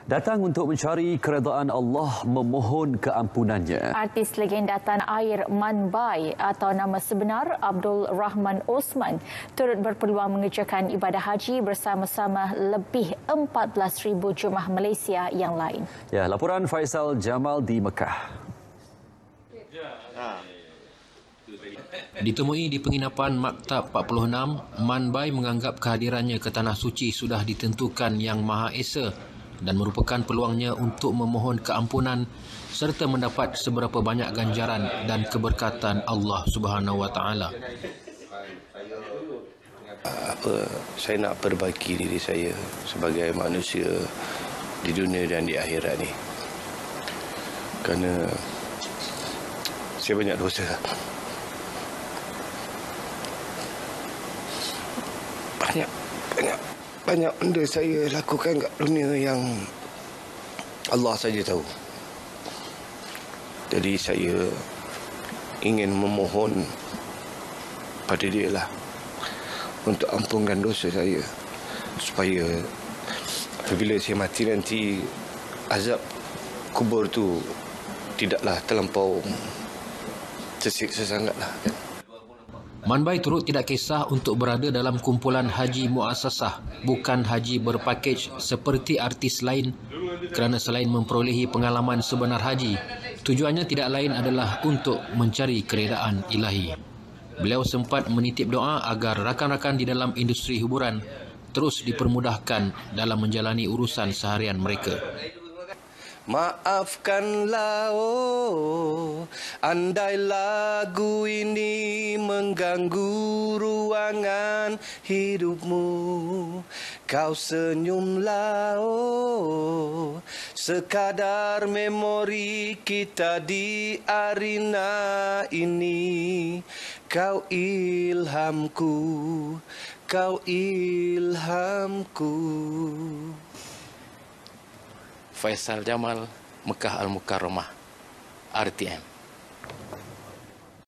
datang untuk mencari keredaan Allah, memohon keampunannya. Artis legenda tanah air Man Bai atau nama sebenar Abdul Rahman Osman turut berpeluang mengerjakan ibadah haji bersama-sama lebih 14,000 jemaah Malaysia yang lain. Ya, laporan Faisal Jamal di Mekah. Ditemui di penginapan Maktab 46, Man Bai menganggap kehadirannya ke Tanah Suci sudah ditentukan Yang Maha Esa dan merupakan peluangnya untuk memohon keampunan serta mendapat seberapa banyak ganjaran dan keberkatan Allah Subhanahu Wa Taala. Saya nak perbaiki diri saya sebagai manusia di dunia dan di akhirat ni. Kerana saya banyak dosa. Banyak benda saya lakukan kat dunia yang Allah saja tahu. Jadi saya ingin memohon pada dia lah untuk ampunkan dosa saya, supaya apabila saya mati nanti azab kubur tu tidaklah terlampau tersiksa sangatlah. Man Bai turut tidak kisah untuk berada dalam kumpulan haji muassasah, bukan haji berpakej seperti artis lain, kerana selain memperolehi pengalaman sebenar haji, tujuannya tidak lain adalah untuk mencari keredaan ilahi. Beliau sempat menitip doa agar rakan-rakan di dalam industri hiburan terus dipermudahkan dalam menjalani urusan seharian mereka. Maafkanlah oh, andai lagu ini mengganggu ruangan hidupmu. Kau senyumlah oh, sekadar memori kita di arena ini. Kau ilhamku, kau ilhamku. Faisal Jamal, Mekah Al-Mukarramah, RTM.